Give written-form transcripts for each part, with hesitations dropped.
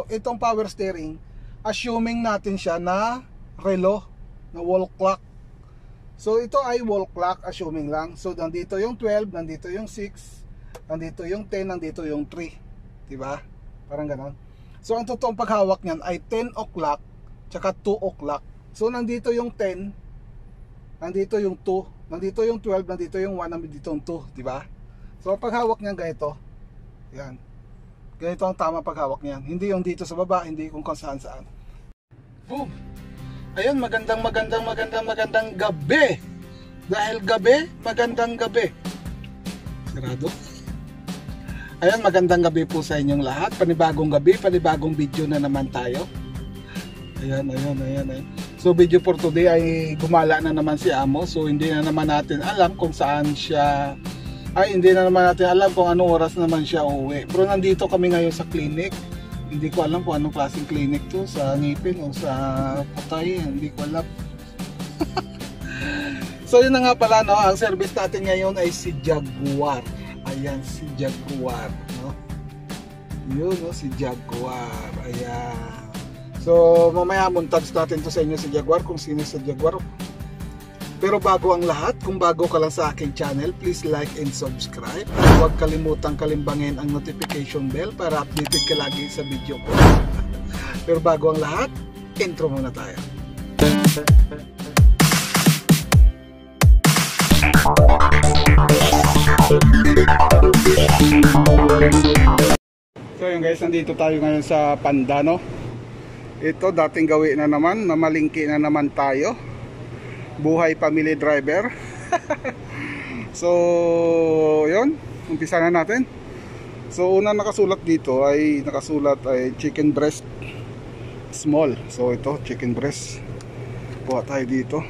itong power steering, assuming natin siya na relo, na wall clock. So ito ay wall clock, assuming lang. So nandito yung 12, nandito yung 6, nandito yung 10, nandito yung 3. Diba? Parang ganon. So ang totoong paghawak niyan ay 10 o'clock tsaka 2 o'clock. So nandito yung 10, nandito yung 2, nandito yung 12, nandito yung 1, nandito yung 2. Diba? So ang paghawak niyan ganito. Yan. Ganito ang tama paghawak niyan. Hindi yung dito sa baba, hindi kung saan saan. Boom! Ayun, magandang gabi. Dahil gabi, magandang gabi. Sarado. Ayun, magandang gabi po sa inyong lahat. Panibagong gabi, panibagong video na naman tayo. Ayan. So video for today ay gumala na naman si Amo. So hindi na naman natin alam kung saan siya, hindi na naman natin alam kung anong oras naman siya uuwi. Pero nandito kami ngayon sa clinic. Hindi ko alam kung anong klaseng clinic to, sa ngipin o sa patay, hindi ko alam. So yun na nga pala, no, ang service natin ngayon ay si Jaguar. Ayan, si Jaguar, no? Yun, no, si Jaguar. Ayan. So mamaya montage natin to sa inyo si Jaguar, kung sino sa Jaguar. Pero bago ang lahat, kung bago ka lang sa aking channel, please like and subscribe. At huwag kalimutang kalimbangin ang notification bell para updated ka lagi sa video ko. Pero bago ang lahat, intro muna tayo. So yun guys, nandito tayo ngayon sa Pandano. Ito dating gawi na naman, namalingki na naman tayo. Buhay family driver. So yun, umpisa na natin. So una nakasulat dito ay chicken breast small. So ito chicken breast, kuha tayo dito.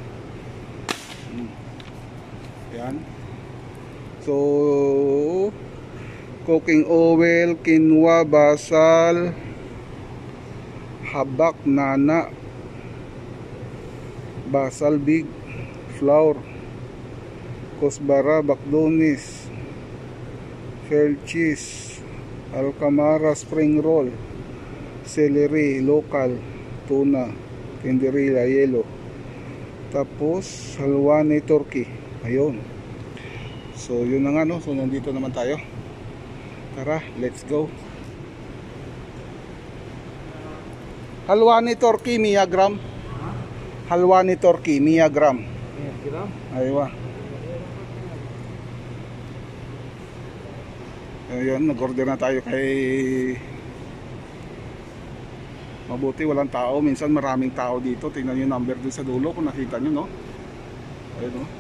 Yan. So cooking oil, quinoa, basal, habak, nana, basal big, flour, kusbara, bakdonis, fair cheese, alcamara spring roll, celery local, tuna, tenderilla yellow, tapos halwani turkey. Ayun. So yun na nga, no. So nandito naman tayo. Tara, let's go. Halwani turkey, Mia gram. Halwani turkey, Mia gram. Aywa. Ayun, nag-order na tayo kay... Mabuti walang tao. Minsan maraming tao dito. Tingnan yung number dun sa dulo kung nakita nyo, no? Ayun, no?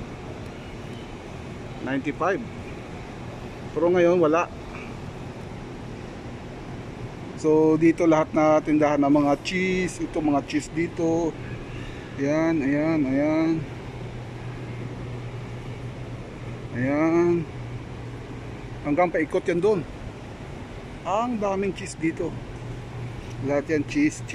95. Pero ngayon wala. So dito lahat na tindahan ng mga cheese. Ito mga cheese dito. Ayan. Hanggang paikot yan doon. Ang daming cheese dito. Lahat yan cheese.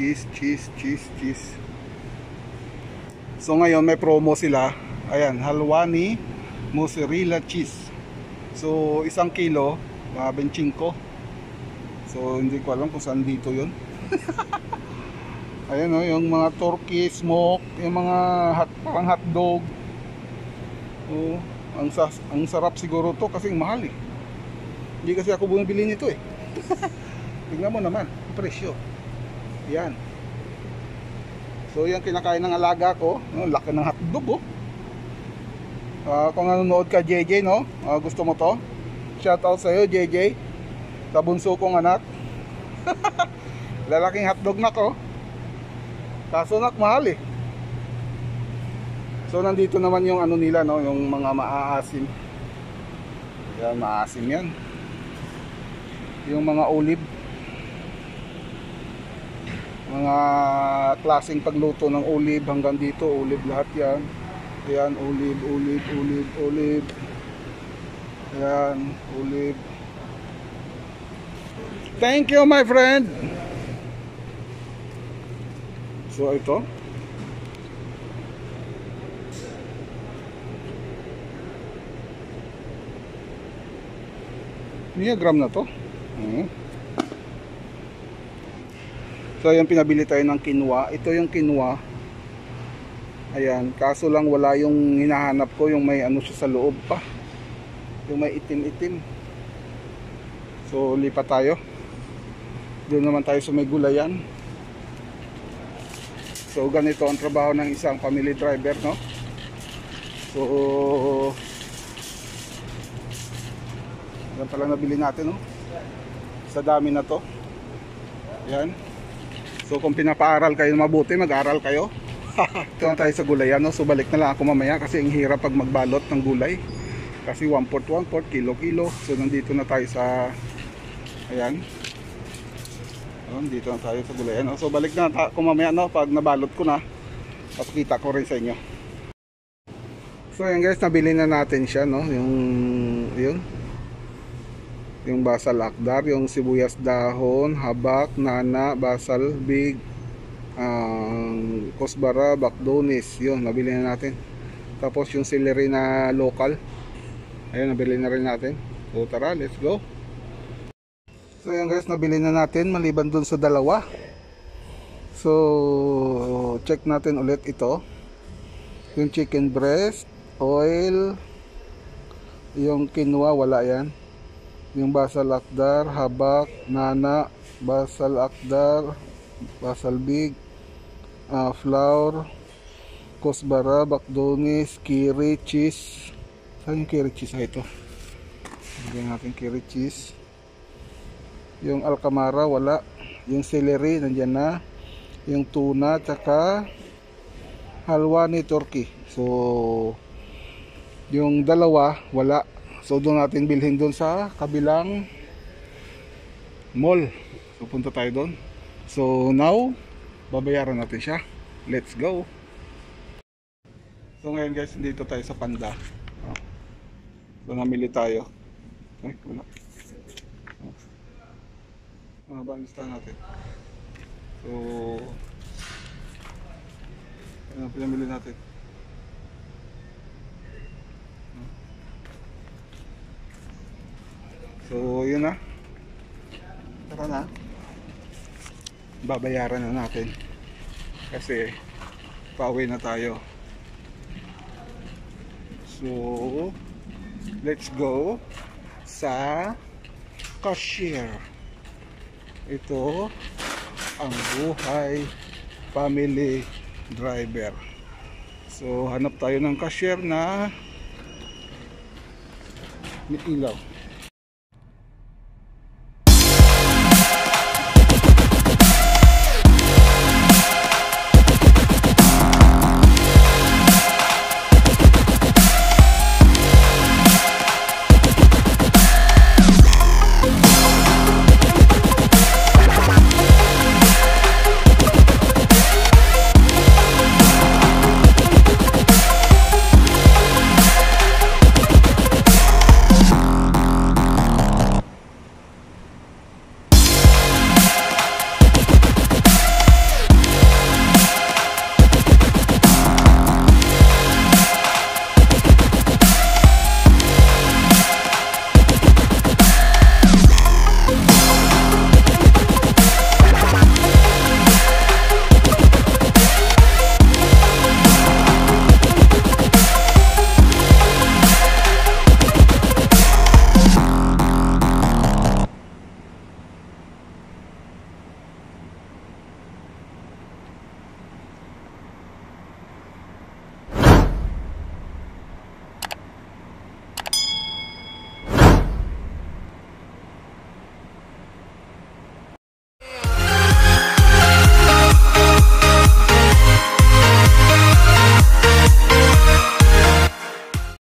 So ngayon may promo sila. Ayan, halwani mozzarella cheese. So 1 kilo 25. So hindi ko alam kung saan dito yun. Ayan, o, yung mga turkey smoke, yung mga parang hotdog. Oh, ang sarap siguro to kasi mahal eh. Hindi kasi ako bumibili nito eh. Tingnan mo naman ang presyo. Yan. So yan kinakain ng alaga ko. Laki ng hotdog oh. Kung nanonood ka JJ, no, gusto mo to, shout out sa iyo JJ, sa bunso kong anak. Lalaking hotdog na ko. Kaso nak mahal eh. So nandito naman yung ano nila, no, yung mga maaasim. Yan, maasim yan. Yung mga olive. Mga klaseng pagluto ng olive hanggang dito, olive lahat yan. Ayan, olive. Ayan, olive. Thank you, my friend. So, ito. Mia gram na to. So ayan, pinabili tayo ng quinoa. Ito yung quinoa. Ayan, kaso lang wala yung hinahanap ko, yung may ano siya sa loob pa. Yung may itim-itim. So lipat tayo. Doon naman tayo sa may gulayan. So ganito ang trabaho ng isang family driver, no? So yan pala nabili natin, no? Sa dami na to. Yan. So kung pinapaaral kayo mabuti, mag-aral kayo. Ito na tayo sa gulayan, no? So balik na lang ako mamaya kasi ang hirap pag magbalot ng gulay. Kasi 1/4, kilo-kilo. So nandito na tayo sa, ayan. Dito na tayo sa gulayan, no? So balik na ako mamaya, no? Pag nabalot ko na, papakita ko rin sa inyo. So ayan guys, nabili na natin siya, no? Yung basal akdar, yung sibuyas dahon, habak, nana, basal, big, kosbara, bakdonis, yun, nabili na natin. Tapos yung celery na local, ayun, nabili na rin natin. So tara, let's go. So ayan guys, nabili na natin maliban dun sa dalawa. So check natin ulit ito. Yung chicken breast, oil, yung quinoa, wala yan. Yung basal akdar, habak, nana, basal akdar, basal big, flour, kosbara, bakdonis, kiri, cheese. Saan yung kiri cheese? Ito. Bigyan natin kiri cheese. Yung alkamara, wala. Yung celery, nandyan na. Yung tuna, tsaka halwani turkey. So yung dalawa, wala. So doon natin bilhin doon sa kabilang mall. So punta tayo doon. So now, babayaran natin siya. Let's go. So ngayon guys, dito tayo sa Panda. So namili tayo. Ay, wala. Ba ang listahan natin? So ano ang pinamili natin? So yun na. Tara na. Babayaran na natin. Kasi pauwi na tayo. So let's go sa cashier. Ito ang buhay family driver. So hanap tayo ng cashier na may ilaw.